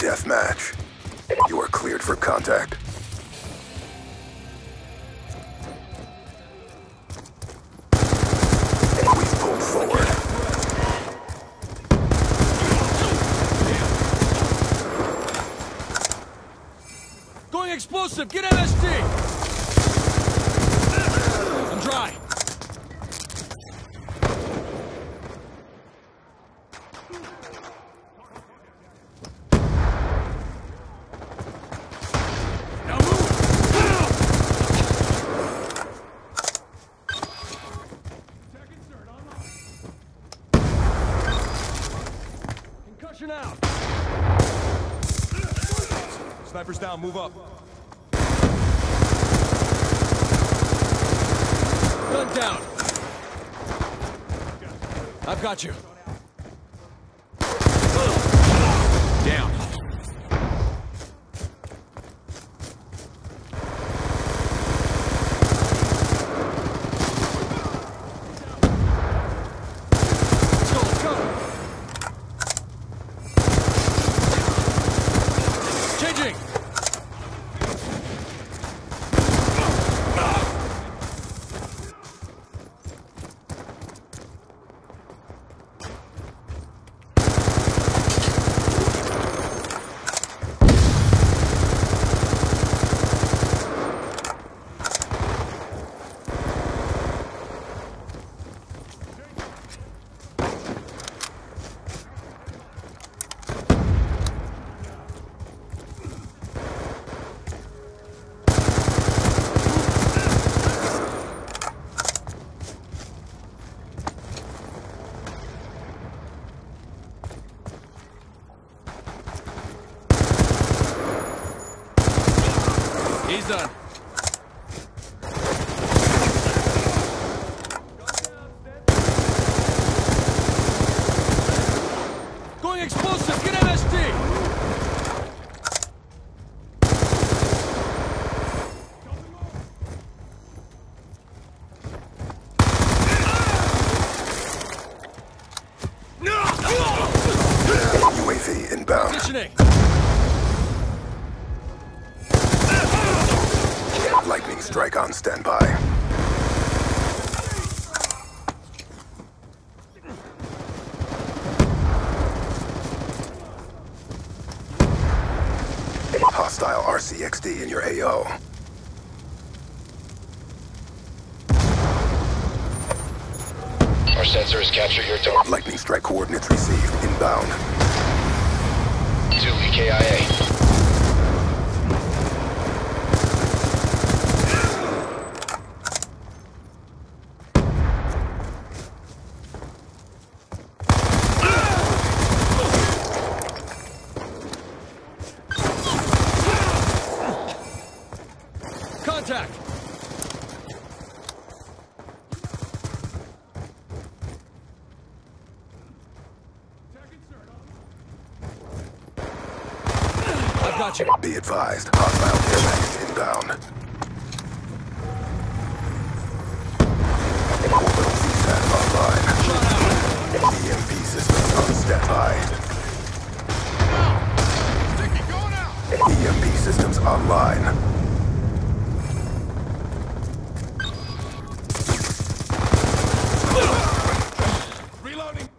deathmatch. You are cleared for contact. We've pulled forward. Going explosive! Get MST! I'm dry. Now move! Concussion out! Sniper's down, move up. Gun down. I've got you. Down. Let's go. Changing. He's done. Going explosive, get MST! UAV inbound. Positioning. Lightning strike on standby. Hostile RCXD in your AO. Our sensors capture your target. Lightning strike coordinates received. Inbound. 2 EKIA. Contact! I've got you. Be advised, hostile airbags inbound. Orbital CSAT online. EMP systems on standby. EMP systems online. Reloading!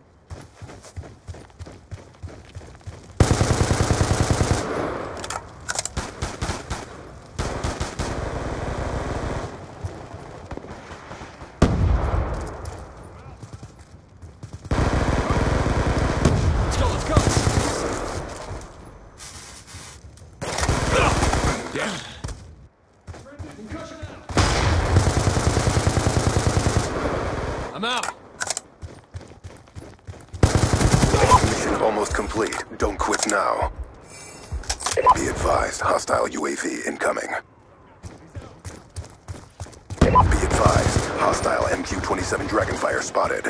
Let's go! Yeah. I'm out. Mission almost complete. Don't quit now. Be advised, hostile UAV incoming. Be advised, hostile MQ-27 Dragonfire spotted.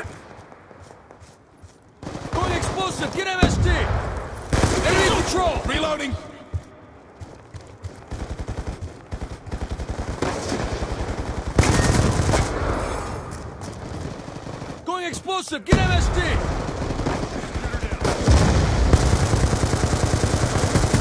Going explosive, get MST! Enemy patrol! Reloading! Going explosive, get MST!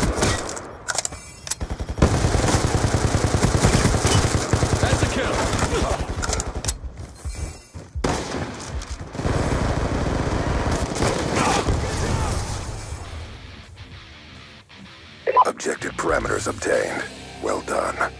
Parameters obtained. Well done.